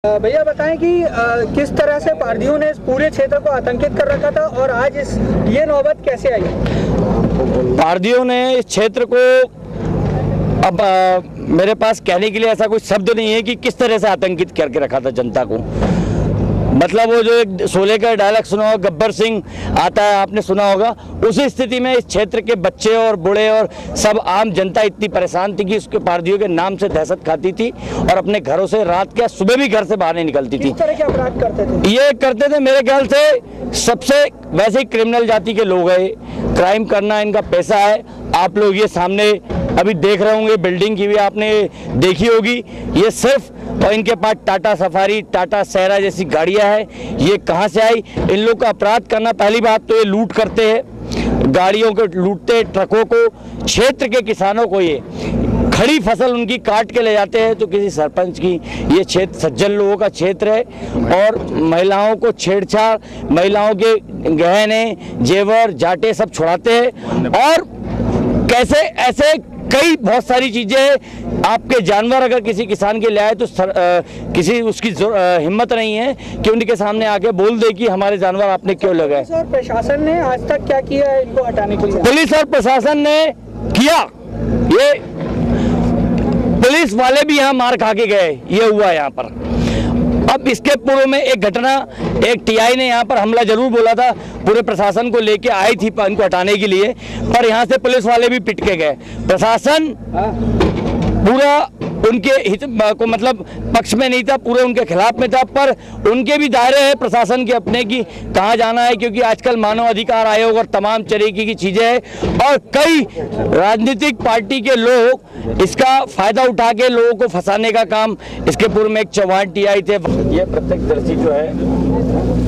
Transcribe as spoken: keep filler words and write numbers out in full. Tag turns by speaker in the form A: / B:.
A: भैया बताएं कि आ, किस तरह से पारधियों ने इस पूरे क्षेत्र को आतंकित कर रखा था और आज इस ये नौबत कैसे आई?
B: पारधियों ने इस क्षेत्र को, अब आ, मेरे पास कहने के लिए ऐसा कोई शब्द नहीं है कि किस तरह से आतंकित करके रखा था जनता को। मतलब वो जो एक शोले का डायलॉग सुना होगा, गब्बर सिंह आता है, आपने सुना होगा, उसी स्थिति में इस क्षेत्र के बच्चे और बूढ़े और सब आम जनता इतनी परेशान थी कि उसके पारधियों के नाम से दहशत खाती थी और अपने घरों से रात के सुबह भी घर से बाहर नहीं निकलती थी।
A: किस तरह के अपराध करते थे?
B: ये करते थे मेरे ख्याल से सबसे वैसे ही क्रिमिनल जाति के लोग हैं, क्राइम करना इनका पैसा है। आप लोग ये सामने अभी देख रहे होंगे, बिल्डिंग की भी आपने देखी होगी, ये सिर्फ, और इनके पास टाटा सफारी, टाटा सहरा जैसी गाड़ियां हैं। ये कहां से आई? इन लोग का अपराध करना, पहली बात तो ये लूट करते हैं, गाड़ियों को लूटते, ट्रकों को, क्षेत्र के किसानों को, ये खड़ी फसल उनकी काट के ले जाते हैं। तो किसी सरपंच की, ये क्षेत्र सज्जन लोगों का क्षेत्र है और महिलाओं को छेड़छाड़, महिलाओं के गहने जेवर जाटे सब छुड़ाते हैं। और कैसे ऐसे कई बहुत सारी चीजें हैं। आपके जानवर अगर किसी किसान के ले आए तो सर, आ, किसी उसकी हिम्मत नहीं है कि उनके सामने आके बोल दे कि हमारे जानवर आपने क्यों लगाए।
A: सर, प्रशासन ने आज तक क्या किया है इनको हटाने के लिए?
B: पुलिस और प्रशासन ने किया, ये पुलिस वाले भी यहाँ मार खा के गए, ये हुआ यहाँ पर। अब इसके पूर्व में एक घटना, एक टीआई ने यहाँ पर हमला जरूर बोला था, पूरे प्रशासन को लेके आई थी इनको हटाने के लिए, पर यहाँ से पुलिस वाले भी पिट के गए। प्रशासन पूरा उनके हित को मतलब पक्ष में नहीं था, पूरे उनके खिलाफ में था। पर उनके भी दायरे हैं प्रशासन के अपने की कहाँ जाना है, क्योंकि आजकल मानव अधिकार आयोग और तमाम तरीके की चीजें हैं और कई राजनीतिक पार्टी के लोग इसका फायदा उठा के लोगों को फंसाने का काम। इसके पूर्व में एक चौहान टीआई थे, ये प्रत्यक्षदर्शी जो है